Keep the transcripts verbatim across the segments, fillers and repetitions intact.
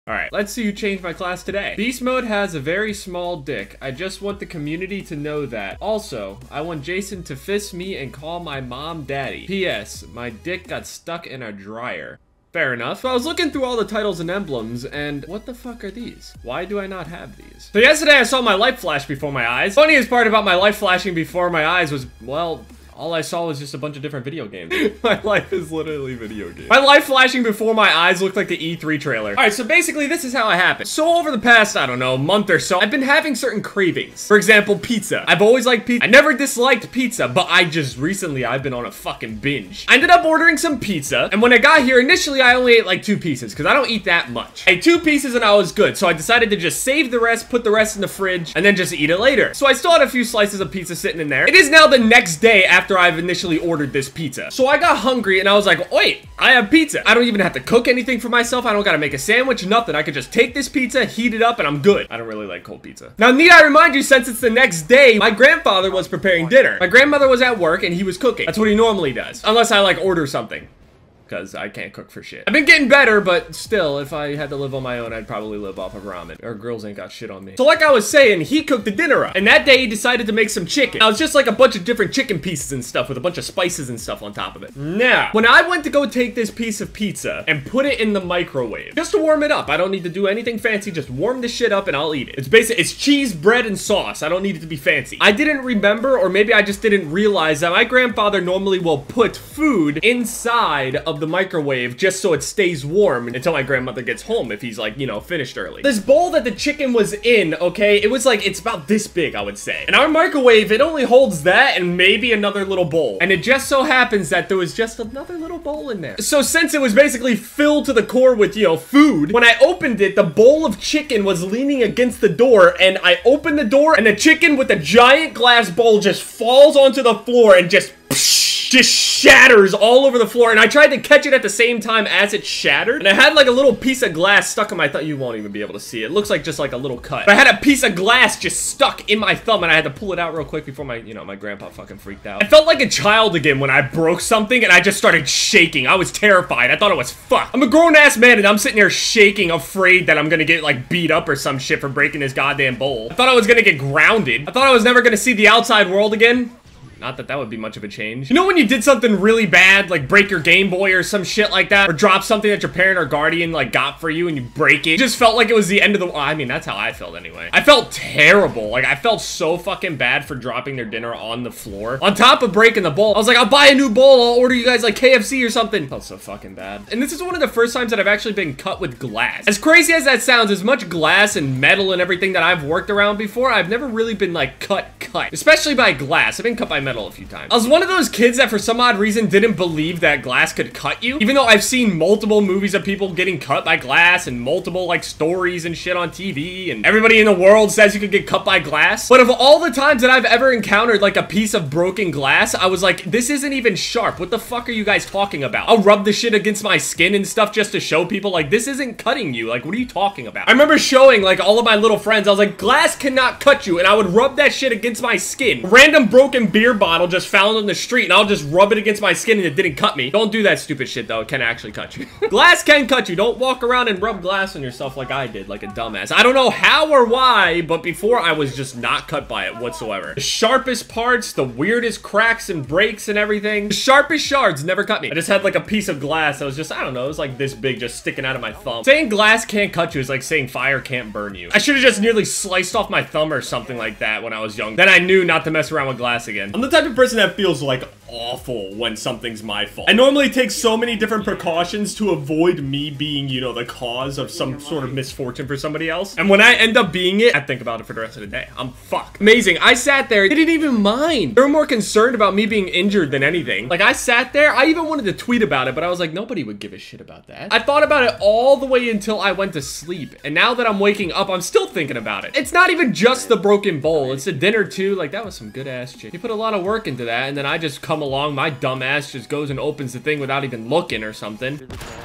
Alright, let's see who changed my class today. Beast Mode has a very small dick. I just want the community to know that. Also, I want Jason to fist me and call my mom daddy. P S My dick got stuck in a dryer. Fair enough. So I was looking through all the titles and emblems, and what the fuck are these? Why do I not have these? So yesterday I saw my life flash before my eyes. Funniest part about my life flashing before my eyes was, well, all I saw was just a bunch of different video games. My life is literally video games. My life flashing before my eyes looked like the E three trailer. All right, so basically this is how it happened. So over the past, I don't know, month or so, I've been having certain cravings. For example, pizza. I've always liked pizza. I never disliked pizza, but I just recently, I've been on a fucking binge. I ended up ordering some pizza, and when I got here, initially I only ate like two pieces, because I don't eat that much. I ate two pieces and I was good, so I decided to just save the rest, put the rest in the fridge, and then just eat it later. So I still had a few slices of pizza sitting in there. It is now the next day after I've initially ordered this pizza. So I got hungry and I was like, wait, I have pizza. I don't even have to cook anything for myself. I don't gotta make a sandwich, nothing. I could just take this pizza, heat it up, and I'm good. I don't really like cold pizza. Now, need I remind you, since it's the next day, my grandfather was preparing dinner. My grandmother was at work and he was cooking. That's what he normally does. Unless I like order something. Because I can't cook for shit. I've been getting better, but still, if I had to live on my own, I'd probably live off of ramen. Our girls ain't got shit on me. So like I was saying, he cooked the dinner up. And that day, he decided to make some chicken. Now, it's just like a bunch of different chicken pieces and stuff with a bunch of spices and stuff on top of it. Now, when I went to go take this piece of pizza and put it in the microwave, just to warm it up, I don't need to do anything fancy, just warm this shit up and I'll eat it. It's basic, it's cheese, bread, and sauce. I don't need it to be fancy. I didn't remember, or maybe I just didn't realize that my grandfather normally will put food inside of the microwave just so it stays warm until my grandmother gets home if he's like, you know, finished early. This bowl that the chicken was in, okay, it was like, it's about this big, I would say. And our microwave, it only holds that and maybe another little bowl. And it just so happens that there was just another little bowl in there. So since it was basically filled to the core with, you know, food, when I opened it, the bowl of chicken was leaning against the door, and I opened the door and the chicken with the giant glass bowl just falls onto the floor and just just shatters all over the floor. And I tried to catch it at the same time as it shattered, and I had like a little piece of glass stuck in my thumb. You won't even be able to see it. It looks like just like a little cut. But I had a piece of glass just stuck in my thumb, and I had to pull it out real quick before my, you know, my grandpa fucking freaked out. I felt like a child again when I broke something and I just started shaking. I was terrified. I thought it was fucked. I'm a grown-ass man and I'm sitting here shaking, afraid that I'm gonna get like beat up or some shit for breaking this goddamn bowl. I thought I was gonna get grounded. I thought I was never gonna see the outside world again. Not that that would be much of a change. You know when you did something really bad, like break your Game Boy or some shit like that, or drop something that your parent or guardian like got for you and you break it? It just felt like it was the end of the, well, I mean, that's how I felt anyway. I felt terrible. Like, I felt so fucking bad for dropping their dinner on the floor. On top of breaking the bowl, I was like, I'll buy a new bowl. I'll order you guys like K F C or something. Felt so fucking bad. And this is one of the first times that I've actually been cut with glass. As crazy as that sounds, as much glass and metal and everything that I've worked around before, I've never really been like cut, cut. Especially by glass. I've been cut by metal a few times. I was one of those kids that for some odd reason didn't believe that glass could cut you. Even though I've seen multiple movies of people getting cut by glass and multiple like stories and shit on T V, and everybody in the world says you could get cut by glass. But of all the times that I've ever encountered like a piece of broken glass, I was like, this isn't even sharp. What the fuck are you guys talking about? I'll rub the shit against my skin and stuff just to show people like, this isn't cutting you. Like, what are you talking about? I remember showing like all of my little friends, I was like, glass cannot cut you. And I would rub that shit against my skin. A random broken beer bottle just found on the street and I'll just rub it against my skin and it didn't cut me. Don't do that stupid shit though. It can actually cut you. Glass can cut you. Don't walk around and rub glass on yourself like I did, like a dumbass. I don't know how or why, but before I was just not cut by it whatsoever. The sharpest parts, the weirdest cracks and breaks and everything, the sharpest shards never cut me. I just had like a piece of glass that was just, I don't know, it was like this big just sticking out of my thumb. Saying glass can't cut you is like saying fire can't burn you. I should have just nearly sliced off my thumb or something like that when I was young. Then I knew not to mess around with glass again. I'm the type of person that feels like awful when something's my fault. I normally take so many different precautions to avoid me being, you know, the cause of some sort of misfortune for somebody else. And when I end up being it, I think about it for the rest of the day. I'm fucked. Amazing. I sat there, they didn't even mind. They were more concerned about me being injured than anything. Like, I sat there, I even wanted to tweet about it, but I was like, nobody would give a shit about that. I thought about it all the way until I went to sleep. And now that I'm waking up, I'm still thinking about it. It's not even just the broken bowl. It's the dinner too. Like, that was some good ass shit. You put a lot of work into that, and then I just come along, my dumb ass just goes and opens the thing without even looking or something.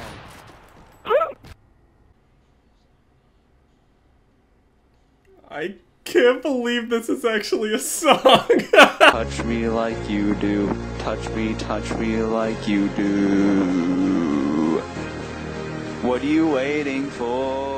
I can't believe this is actually a song. Touch me like you do. Touch me, touch me like you do. What are you waiting for?